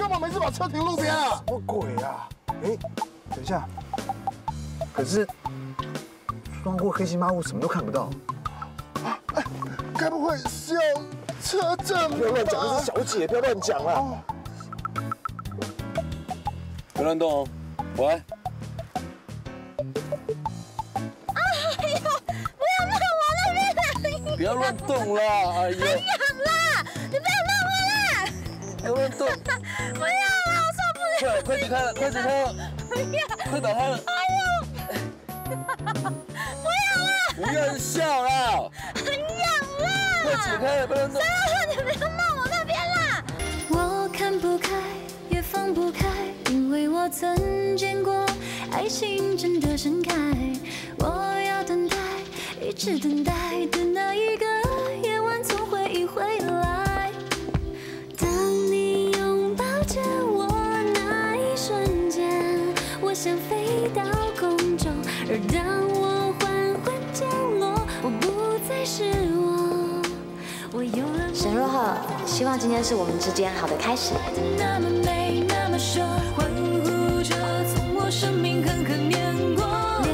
嘛没事把车停路边啊？ 什么鬼啊？哎，等一下，可是穿过黑漆麻乌，什么都看不到。 哎，该不会是要车震？ 不要乱讲，这是小姐，不要乱讲啊！ 别乱动哦，我来。 不要乱动啦！哎呀， 痒啦！你不要弄我啦！ 不要乱动！ 不要啦，我受不了！ 快点开了，快点开了！ 不要！ 快打开了！ 哎呦！不要啦！ 不要笑啦！ 很痒啦！ 快解开了，不要乱动！ 你不要闹我那边啦！我看不开，也放不开，因为我曾见过爱情真的盛开。我要等待。 一直等待的那一个夜晚，从回忆回来。当你拥抱着我那一瞬间，我想飞到空中，而当我缓缓降落，我不再是我。我有了沈若鹤，希望今天是我们之间好的开始。 那么美，那么瘦，欢呼着从我生命狠狠碾过。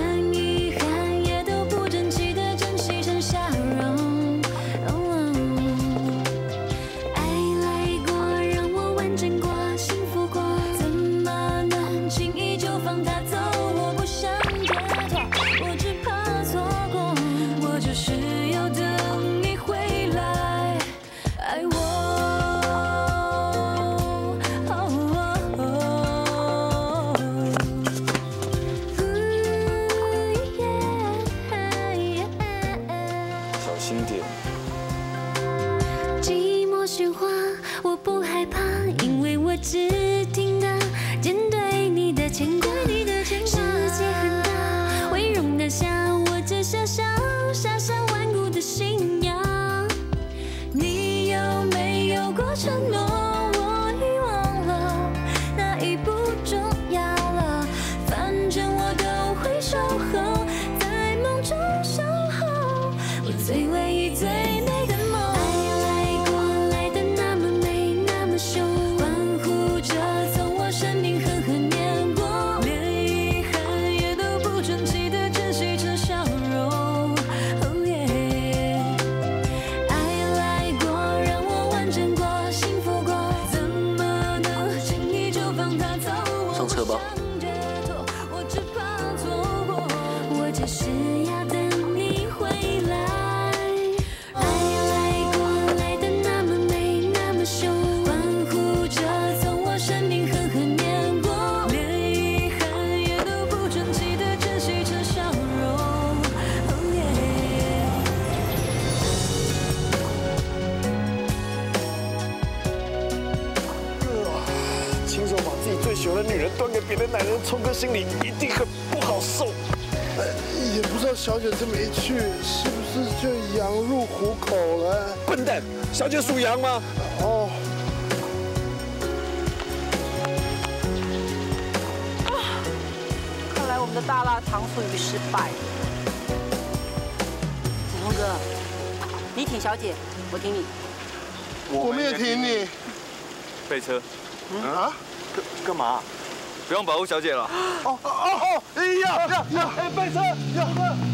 只听得见对你的牵挂，世界很大，微容得下我这小小傻傻顽固的信仰。你有没有过承诺？我遗忘了，那已不重要了。反正我都会守候，在梦中守候，我最唯一最美的梦。爱来过，来的那么美，那么凶。 从我生命狠狠碾过，连遗憾也都不争气的珍惜成笑容。爱来过，让我完整过，幸福过，怎么能轻易就放他走？ 上车吧。 我只怕错过，我只是要等你回来。爱来过，来的那么美，那么凶，欢呼着。 生命狠狠碾过，连遗憾也都不争气的珍惜成笑容。 亲手把自己最喜欢的女人端给别的男人，聪哥心里一定很不好受。 也不知道小姐这么一去，是不是就羊入虎口了？ 笨蛋，小姐属羊吗？ 哦。 我们的大辣糖属于失败。子峰哥，你挺小姐，我挺你。 我们也挺你。 备车。 啊？ 干嘛？ 不用保护小姐了。 哦！哎呀！哎，备车！要！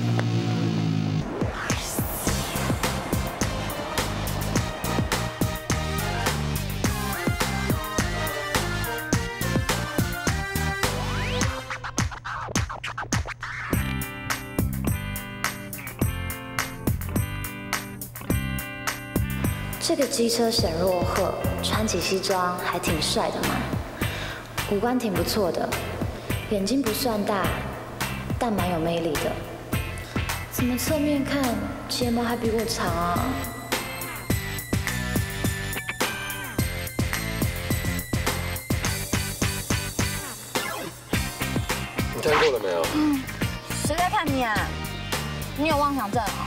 这个机车沈若鹤穿起西装还挺帅的嘛，五官挺不错的，眼睛不算大，但蛮有魅力的。怎么侧面看睫毛还比我长啊？ 你看过了没有？ 谁在看你啊？你有妄想症啊？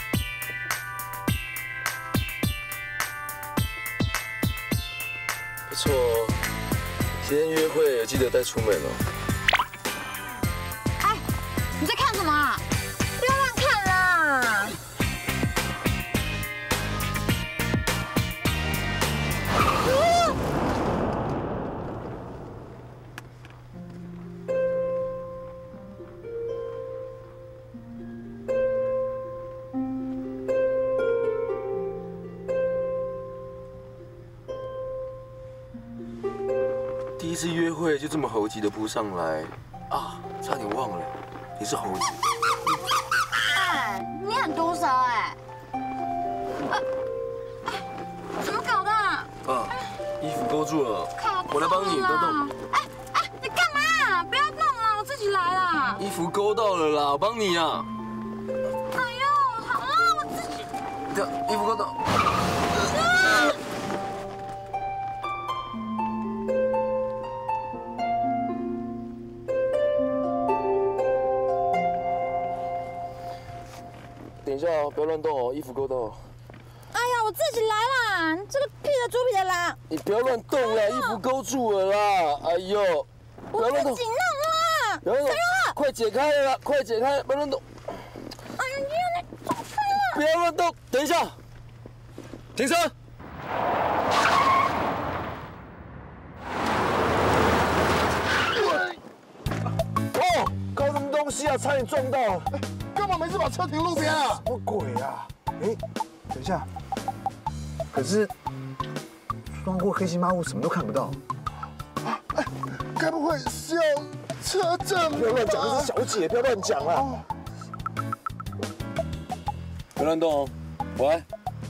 可错哦。今天约会记得带出门哦。 哎，你在看什么啊？不要乱看啦！ 第一次约会就这么猴急的扑上来啊！差点忘了，你是猴子。 哎，你很毒舌哎！怎么搞的？ 啊，衣服勾住了，我来帮你，不要动。 哎，你干嘛？不要弄啦，我自己来啦。 衣服勾到了啦，我帮你啊。 哎呦，好啦，我自己。 这衣服勾到。等一下哦，不要乱动哦，衣服勾到。 哎呀，我自己来啦！你这个屁的猪皮的狼！ 你不要乱动啦，衣服勾住了啦！哎呦，不要乱动！ 我自己弄啦！ 不要乱动！快解开了啦！快解开，不要乱动！ 哎呀，你走开啦！ 不要乱动！等一下，停车！ 哦，搞什么东西啊？差点撞到了！ 干嘛没事把车停路边啊？ 什么鬼啊？哎，等一下，可是穿过黑漆麻乌，什么都看不到。 该不会是要车震？ 不要乱讲，这是小姐，不要乱讲啊！ 不要乱动哦，我来。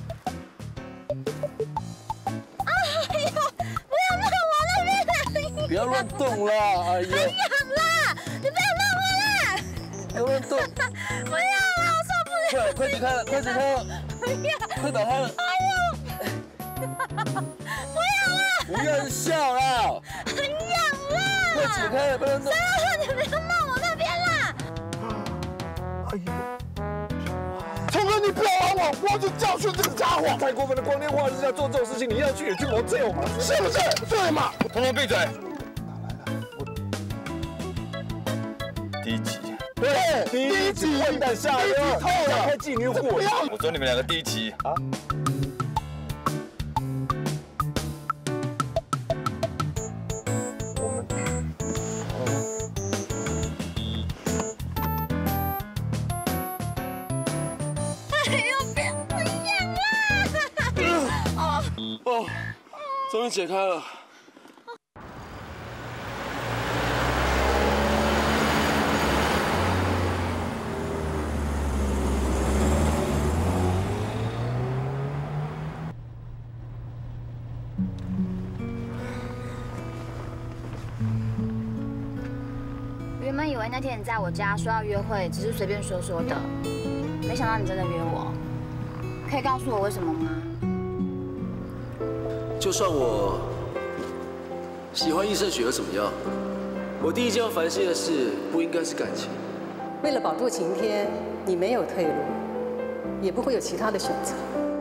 哎呦，不要弄我那边啦！ 不要乱动啦！哎呦， 痒啦！你不要弄我啦！ 不要乱动！ 不要啦，我受不了！ 快解开了，快解开了！ 不要！ 快打开了！ 哎呦！不要啦！ 不要笑啦！ 很痒啦！ 快解开了，不要乱动！ 你不要弄我那边啦！ 哎呦， 聪哥，你不要玩我，我要去教训这个家伙！ 太过分了！光天化日之下做这种事情，你要去也去 motel 嘛？ 是不是？对嘛？ 通通闭嘴！第一集， 对，第一集混蛋下流，透了，快妓女火！ 我说你们两个第一集啊！哦，终于解开了。 原本以为那天你在我家说要约会，只是随便说说的，没想到你真的约我。可以告诉我为什么吗？ 就算我喜欢易胜雪又怎么样？我第一件要反省的事不应该是感情。 为了保住晴天，你没有退路，也不会有其他的选择。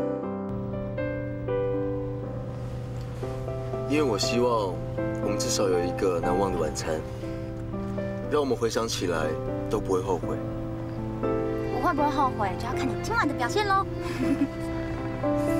因为我希望我们至少有一个难忘的晚餐，让我们回想起来都不会后悔。 我会不会后悔，就要看你今晚的表现喽。